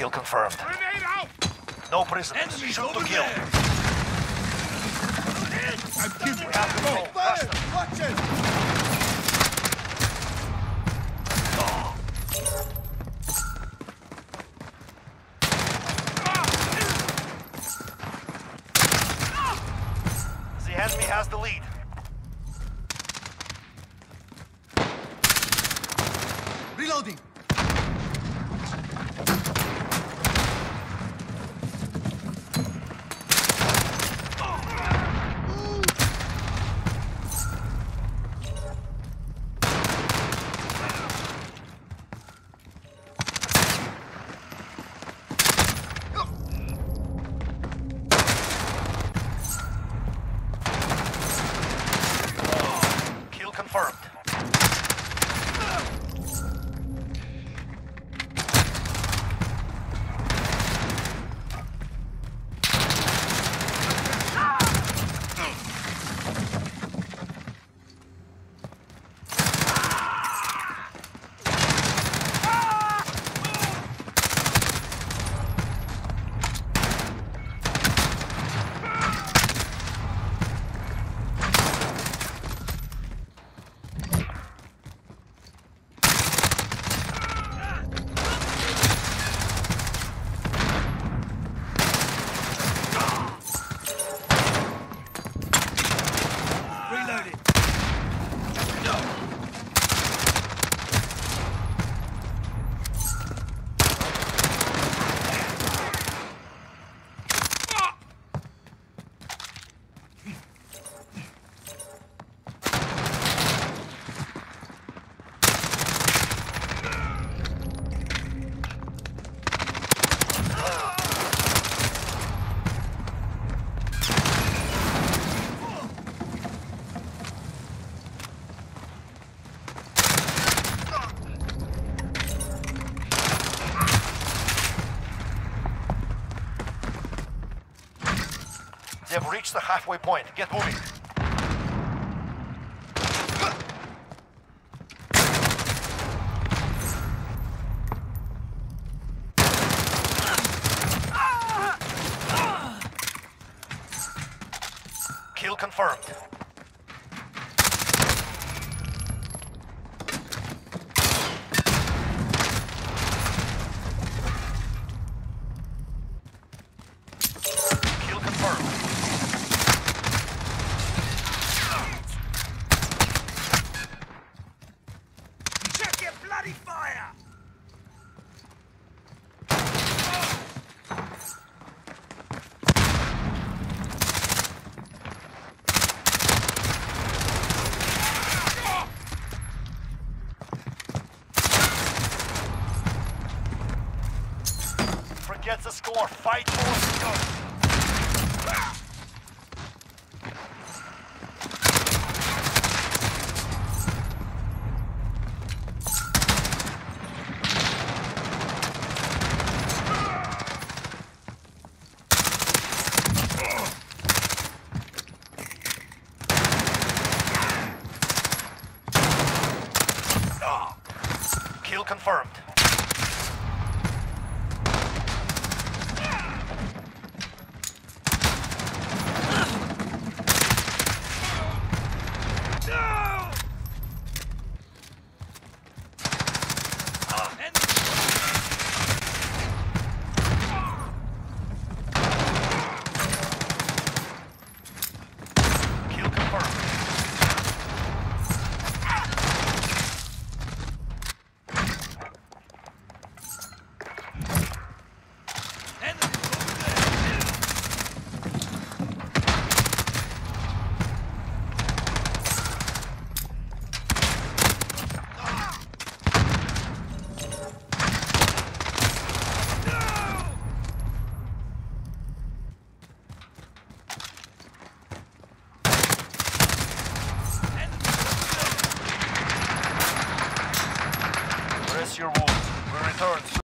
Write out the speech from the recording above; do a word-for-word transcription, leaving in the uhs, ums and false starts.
Kill confirmed. Grenade out! No prisoners. Enemies Shoot to over kill. there. I'm keeping We have control. Faster. Watch it! The enemy has the lead. Reloading! Kill confirmed. Reloading. They've reached the halfway point. Get moving. Kill confirmed. Kill confirmed. Check your bloody fire! Forget the score. Fight for it. Kill confirmed. Kill confirmed. Rest your wounds. We return soon.